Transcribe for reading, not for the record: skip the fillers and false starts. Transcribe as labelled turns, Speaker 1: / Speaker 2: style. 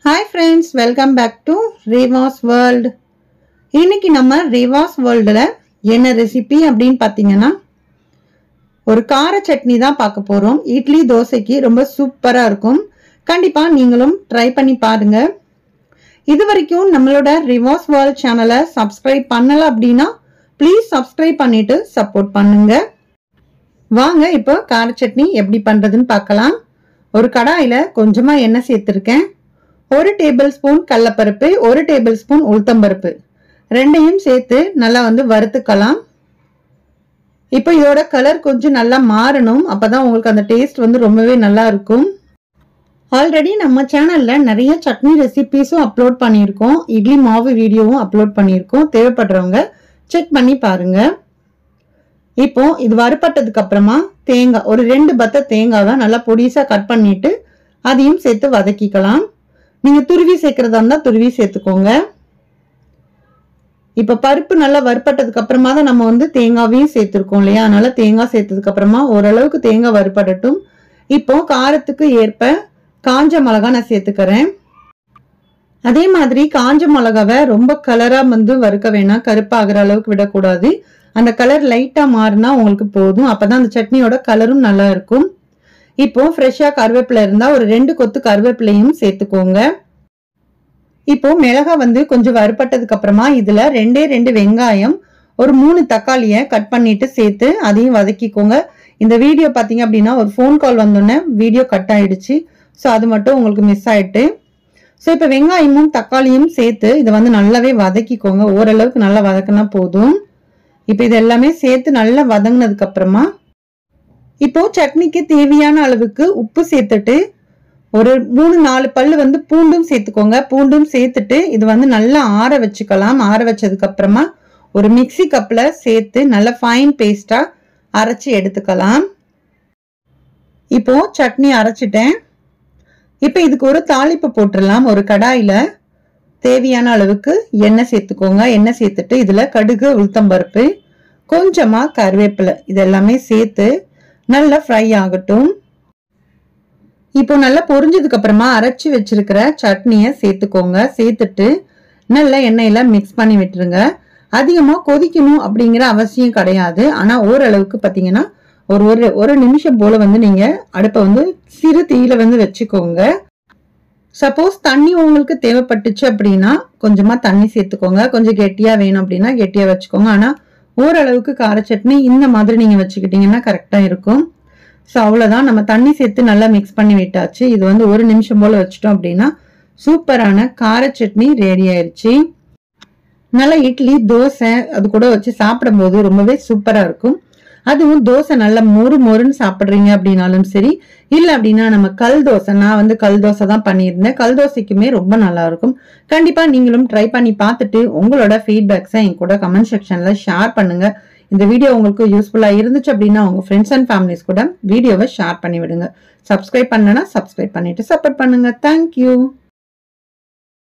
Speaker 1: Hi friends, welcome back to Reva's World. இன்னைக்கு நம்ம Reva's Worldல என்ன ரெசிபி அப்படினு பாத்தீங்கன்னா ஒரு கார சட்னி தான் பார்க்க போறோம். இட்லி தோசைக்கு ரொம்ப சூப்பரா இருக்கும். கண்டிப்பா நீங்களும் ட்ரை பண்ணி பாருங்க. இதுவரைக்கும் நம்மளோட Reva's World சேனலை சப்ஸ்கிரைப் பண்ணல அப்படினா ப்ளீஸ் சப்ஸ்கிரைப் பண்ணிட்டு சப்போர்ட் பண்ணுங்க. வாங்க இப்போ கார சட்னி எப்படி பண்றதுன்னு பார்க்கலாம். ஒரு கடாயில கொஞ்சமா எண்ணெய் சேர்த்திருக்கேன். 1 டேபிள்ஸ்பூன் கடலைப்பருப்பு, 1 டேபிள்ஸ்பூன் உளுத்தம்பருப்பு ரெண்டையும் சேர்த்து நல்லா வறுத்துக்கலாம். இப்போ இதோட கலர் கொஞ்சம் நல்லா மாறணும். அப்பதான் உங்களுக்கு அந்த டேஸ்ட் ரொம்பவே நல்லா இருக்கும். ஆல்ரெடி நம்ம சேனல்ல நிறைய சட்னி ரெசிபிஸும் அப்லோட் பண்ணியிருக்கோம். இட்லி மாவு வீடியோவும் அப்லோட் பண்ணியிருக்கோம். தேவைப்படுறவங்க செக் பண்ணி பாருங்க. இப்போ இது வறுபட்டதுக்கு அப்புறமா தேங்காய் ஒரு 2 பத்த தேங்காவை நல்லா பொடிசா கட் பண்ணிட்டு அதையும் சேர்த்து வதக்கிக்கலாம். நீங்க துருவி சேர்க்கறதா இருந்தா துருவி சேர்த்துக்கோங்க. இப்ப பருப்பு நல்லா வறுபட்டதுக்கு அப்புறமா தான் நம்ம தேங்காவையும் சேர்த்திருக்கோம் இல்லையா? அதனால தேங்காய் சேர்த்ததுக்கு அப்புறமா ஓரளவுக்கு தேங்காய் வறுபடட்டும். இப்போ காரத்துக்கு ஏற்ப காஞ்ச மிளகாய் நான் சேர்த்துக்கிறேன். அதே மாதிரி காஞ்ச மிளகாவை ரொம்ப கலரா வறுக்க வேணாம், கருப்பாகிற அளவுக்கு விடக்கூடாது. அந்த கலர் லைட்டா மாறினா உங்களுக்கு போதும். அப்பதான் அந்த சட்னியோட கலரும் நல்லா இருக்கும். இப்போ ஃப்ரெஷ்ஷா கருவேப்பிலை இருந்தா ஒரு 2 கொத்து கருவேப்பிலையும் சேர்த்துக்கோங்க. இப்போ மிளகாய் கொஞ்சம் வறுபட்டதுக்கு அப்புறமா இதுல 2 வெங்காயம், ஒரு 3 தக்காளிய கட் பண்ணிட்டு சேர்த்து அதையும் வதக்கிக்கோங்க. இந்த வீடியோ பாத்தீங்க அப்படின்னா ஒரு ஃபோன் கால் வந்தோடனே வீடியோ கட் ஆயிடுச்சு. ஸோ அது மட்டும் உங்களுக்கு மிஸ் ஆயிட்டு. ஸோ இப்போ வெங்காயமும் தக்காளியும் சேர்த்து இதை நல்லாவே வதக்கிக்கோங்க. ஓரளவுக்கு நல்லா வதக்கினா போதும். இப்போ இது எல்லாமே சேர்த்து நல்லா வதங்கினதுக்கு அப்புறமா இப்போ சட்னிக்கு தேவையான அளவுக்கு உப்பு சேர்த்துட்டு ஒரு 3-4 பல்லு பூண்டும் சேர்த்துக்கோங்க. பூண்டும் சேர்த்துட்டு இது நல்லா ஆற வச்சுக்கலாம். ஆற வச்சதுக்கு அப்புறமா ஒரு மிக்ஸி கப்ல சேர்த்து நல்லா ஃபைன் பேஸ்டா அரைச்சி எடுத்துக்கலாம். இப்போ சட்னி அரைச்சிட்டேன். இப்போ இதுக்கு ஒரு தாளிப்பு போட்டுடலாம். ஒரு கடாயில தேவையான அளவுக்கு எண்ணெய் சேர்த்துக்கோங்க. எண்ணெய் சேர்த்துட்டு இதுல கடுகு, உளுத்தம்பருப்பு, கொஞ்சமா கருவேப்பிலை இதெல்லாமே சேர்த்து நல்லா ஃப்ரை ஆகட்டும். இப்போ நல்லா பொரிஞ்சதுக்கு அப்புறமா அரைச்சி வச்சிருக்கிற சட்னியை சேர்த்துக்கோங்க. சேர்த்துட்டு நல்லா எண்ணெயில மிக்ஸ் பண்ணி விட்டுருங்க. அதிகமா கொதிக்கணும் அப்படிங்கிற அவசியம் கிடையாது. ஆனா ஓரளவுக்கு பாத்தீங்கன்னா ஒரு நிமிஷம் போல நீங்க அடுப்பை சிறு தீயில வச்சுக்கோங்க. சப்போஸ் தண்ணி உங்களுக்கு தேவைப்பட்டுச்சு அப்படின்னா கொஞ்சமா தண்ணி சேர்த்துக்கோங்க. கொஞ்சம் கெட்டியா வேணும் அப்படின்னா கெட்டியா வச்சுக்கோங்க. ஆனா ஓரளவுக்கு கார சட்னி இந்த மாதிரி நீங்க வச்சுக்கிட்டீங்கன்னா கரெக்டா இருக்கும். ஸோ அவ்வளவுதான், நம்ம தண்ணி சேர்த்து நல்லா மிக்ஸ் பண்ணி விட்டாச்சு. இது ஒரு நிமிஷம் போல வச்சுட்டோம் அப்படின்னா சூப்பரான கார சட்னி ரெடி ஆயிருச்சு. நல்லா இட்லி, தோசை அது கூட வச்சு சாப்பிடும் போது ரொம்பவே சூப்பரா இருக்கும். அதுவும் தோசை நல்லா மொறுன்னு சாப்பிடுறீங்க அப்படின்னாலும் சரி, இல்ல அப்படின்னா நம்ம கல் தோசை, நான் கல் தோசை தான் பண்ணியிருந்தேன். கல் தோசைக்குமே ரொம்ப நல்லா இருக்கும். கண்டிப்பா நீங்களும் ட்ரை பண்ணி பார்த்துட்டு உங்களோட ஃபீட்பேக்ஸை என் கூட கமெண்ட் செக்ஷன்ல ஷேர் பண்ணுங்க. இந்த வீடியோ உங்களுக்கு யூஸ்ஃபுல்லா இருந்துச்சு அப்படின்னா உங்க ஃப்ரெண்ட்ஸ் அண்ட் ஃபேமிலிஸ் கூட வீடியோவை ஷேர் பண்ணி விடுங்க. சப்ஸ்கிரைப் பண்ணனா சப்ஸ்கிரைப் பண்ணிட்டு சப்போர்ட் பண்ணுங்க. தேங்க்யூ.